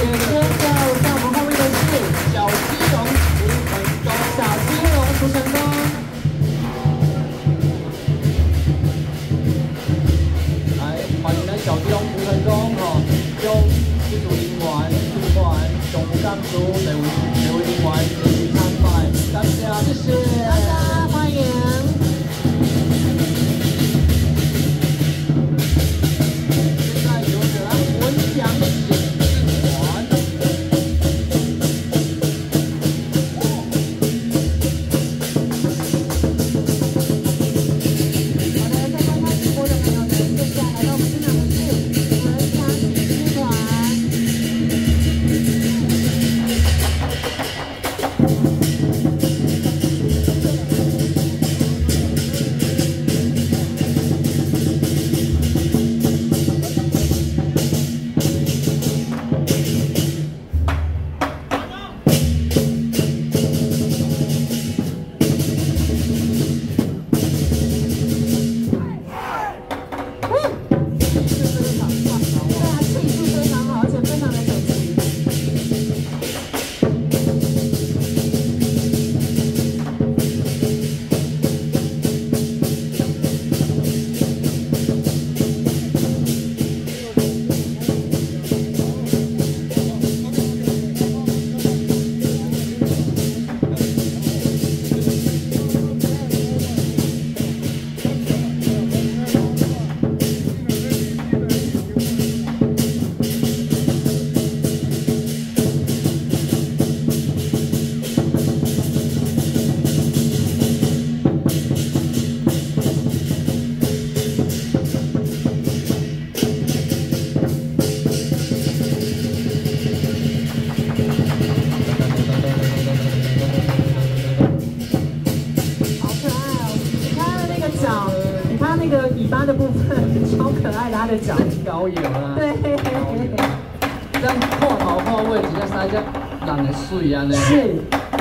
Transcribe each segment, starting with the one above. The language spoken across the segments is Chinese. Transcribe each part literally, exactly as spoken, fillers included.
接着在我们后面的是小基隆涂成功，小基隆涂成功。来，欢迎咱小基隆涂成功吼，用技术人员、主管、总务干部、每位每位人员一起参拜，感谢，谢谢大家，欢迎。 它的脚高油啊，对，这样看头看尾，真正使只人的水安尼。是。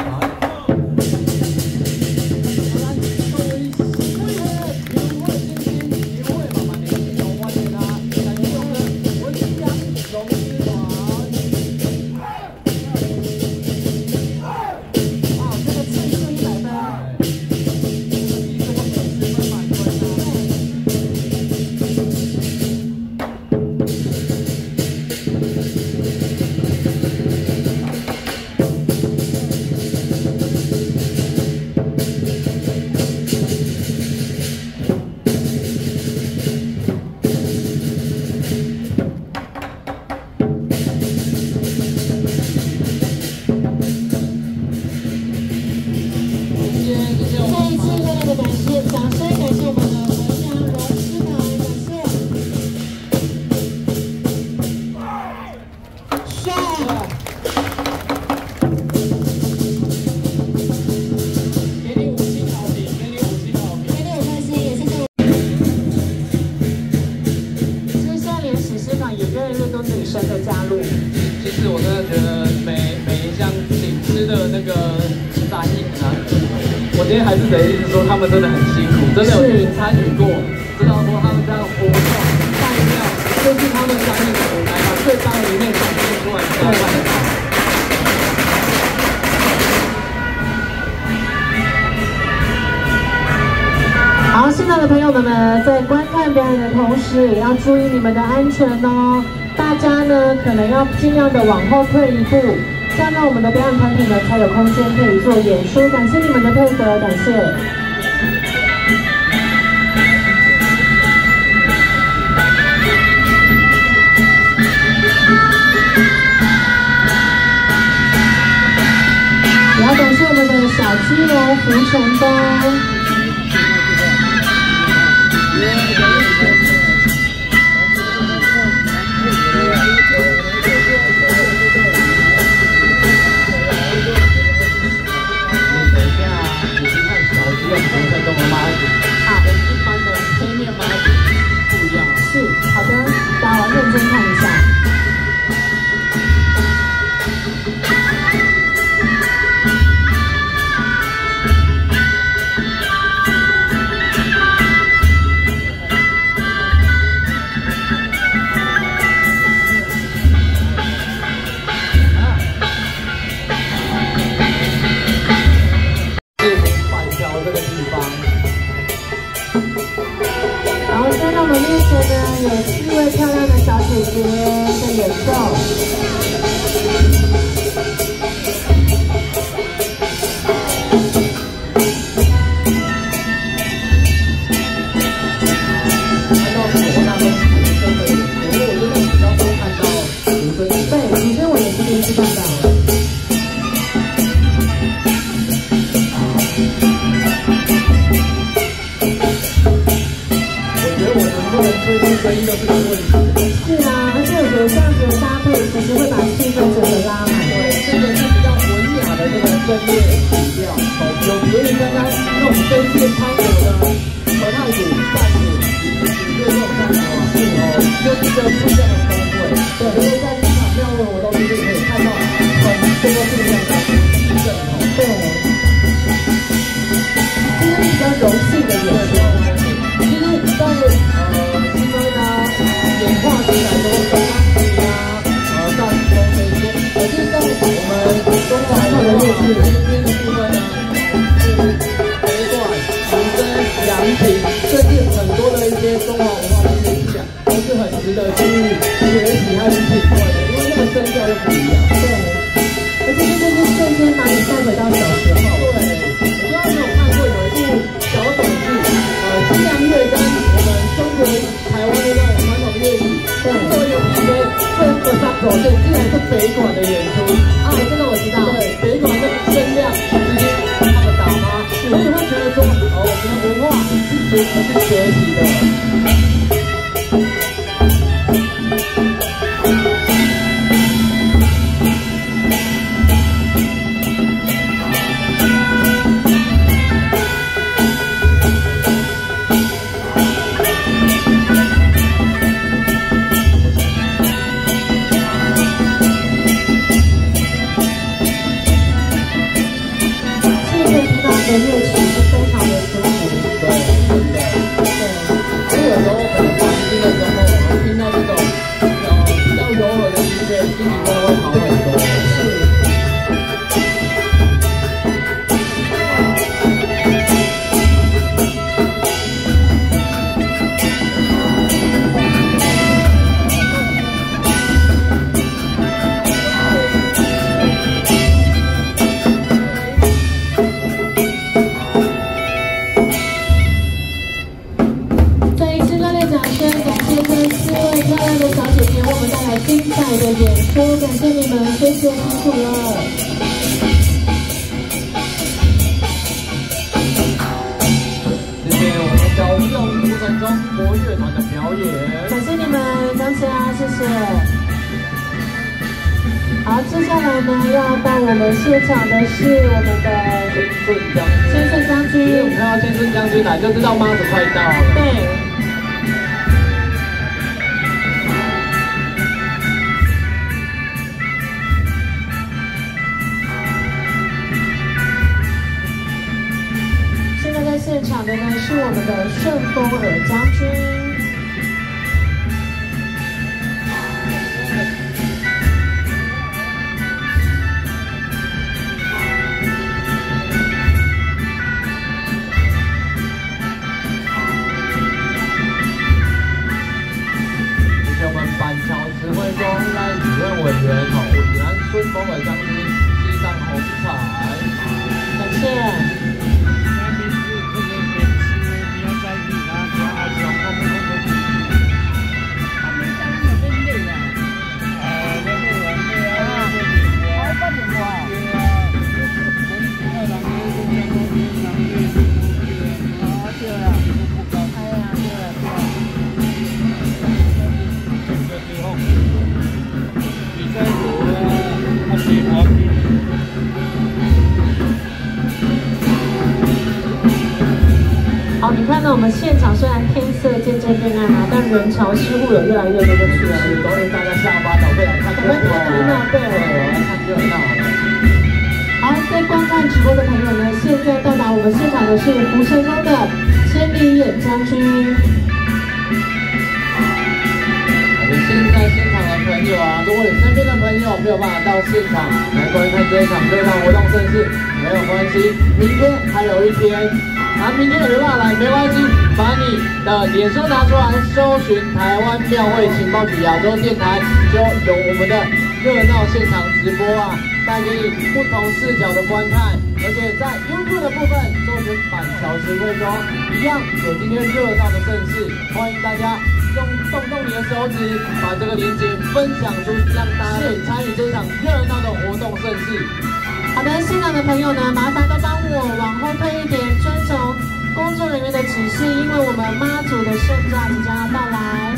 我今天还是得一直说，他们真的很辛苦，真的有去参与过，知道说他们这样活动办掉，就是他们相应的舞台，把最棒的一面展现出来，才办得到。好，现在的朋友们呢，在观看表演的同时，也要注意你们的安全哦。大家呢，可能要尽量的往后退一步。 这样让我们的表演团体呢才有空间可以做演出，感谢你们的配合，感谢。也要感谢我们的小基隆福成功。 好，跟一般的黑面麻子不一样。是，好的，大家认真看一下。也声音都是个问题。 是啊，而且我觉得这样子的搭配，其实会把气氛整个拉满。 对，这个是比较文雅的这个声乐曲调，有别于刚刚那种声线磅礴的和太鼓、战鼓、鼓乐这种上头啊，是哦，就是一个不一样的风味。对，因为在这场庙会活动里面可以看到很多不一样的气氛哦。 对，这是比较柔性的演出。 其实在呃新闻啊演化起来都跟钢琴啊、呃大提琴这些，可是在我们中华的乐器这边的部分呢，是北管、古筝、扬琴，最近很多的一些中华文化的乐器啊，都是很值得去学习和去体会的，因为那个声调又不一样。 对，而且这就是瞬间把你带回到小时候。 对，我不知道你有看过有一部小短剧，呃，西洋乐跟我们中国台湾的那种传统乐曲，对，都有一些这个三手线，竟然是北管的演出啊，这个我知道，对，北管的声量直接他们打发，所以会觉得说，哦，我们的文化是值得去学习的。 乐曲是非常的舒服， 对，对，所以有时候可能环境的时候，我们听到这种呃比较柔和的音乐，心情都会好很多。是。 精彩的演出，感谢你们，谢谢辛苦了。 谢谢我们小朋友古城中国乐团的表演， 感谢你们，张家，谢谢。好，接下来呢，要到我们现场的是我们的千顺将军。 千顺将军， 我们看到千顺将军来，就知道妈祖快到了。 对。现场的呢是我们的顺风耳将军， 谢谢我们板桥指挥中赖主任委员哦，我喜欢顺风耳将军系上红彩， 感谢。好，你看到我们现场虽然天色渐渐变暗啊，但人潮似乎有越来越多的趋势。 所以大家下班早会来看热闹， 对， 来看热闹。 好，在观看直播的朋友呢，现在到达我们现场的是福成宫的千里眼将军。 我们现在现场的朋友啊，如果你身边的朋友没有办法到现场来观看这一场热闹活动盛事，没有关系，明天还有一天。 啊，明天有没办法来没关系，把你的脸书拿出来，搜寻台湾庙会情报局亚洲电台，就有我们的热闹现场直播啊，带给你不同视角的观看。而且在 YouTube 的部分，搜寻板桥指挥中，一样有今天热闹的盛事，欢迎大家用动动你的手指，把这个链接分享出去，让大家可以参与这场热闹的活动盛事。 好的，现场的朋友呢，麻烦都帮我往后退一点，遵从工作人员的指示，因为我们妈祖的圣驾即将要到来。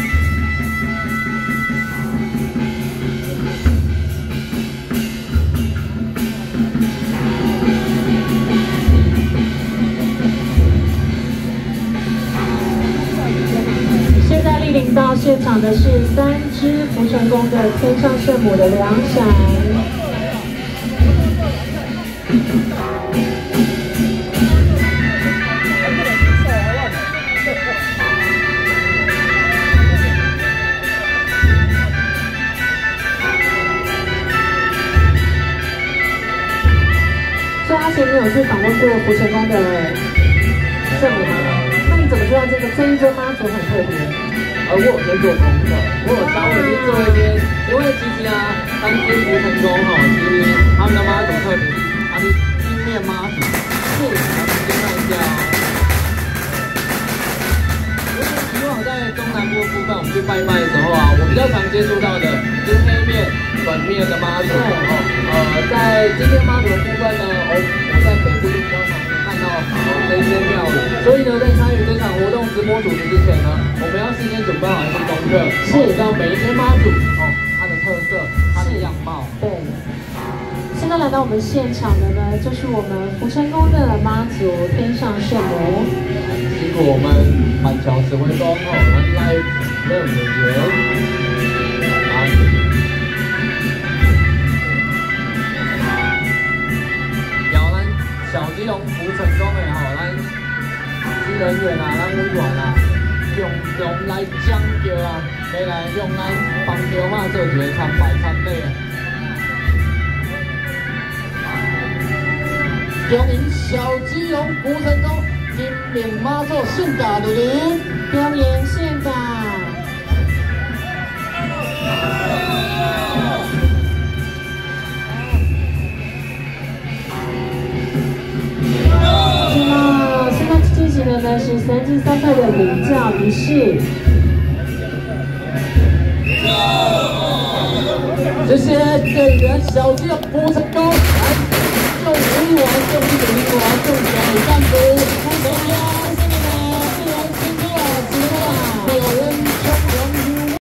现在莅临到现场的是三只福成宫的天上圣母的两闪。所以阿贤，你有去访问过福成宫的圣母吗？那你怎么知道这个这一尊妈祖很特别？ 而我有在做功课，我有稍微去做一些，因为其实啊，三只福成宫哈，其实他们的妈祖特别，它是金面妈祖，是，来直接看一下哦。因为以往在中南部的部分，我们去拜拜的时候啊，我比较常接触到的就是黑面、粉面的妈祖哦。呃，在金面妈祖的部分呢，我我在北部就比较常看到这些庙宇，所以呢，在参与这场活动直播主持之前呢，我们要事先准备好一些功课，是知道每一天妈祖哦，它的特色，它的样貌。 对。现在来到我们现场的呢，就是我们福成宫的妈祖天上圣母。 辛苦我们板桥指挥中哦，赖任委员。好。有咱小基隆福成宫的吼，咱职人员啊，咱委员啊。用用来讲究啊，要来用咱帮桥妈做一个参拜参礼啊。恭迎小基隆福成宫金面妈祖圣驾莅临， 恭迎圣驾。那现在进行的呢是三进三拜的领教仪式。 谢谢队员小基隆福成宫。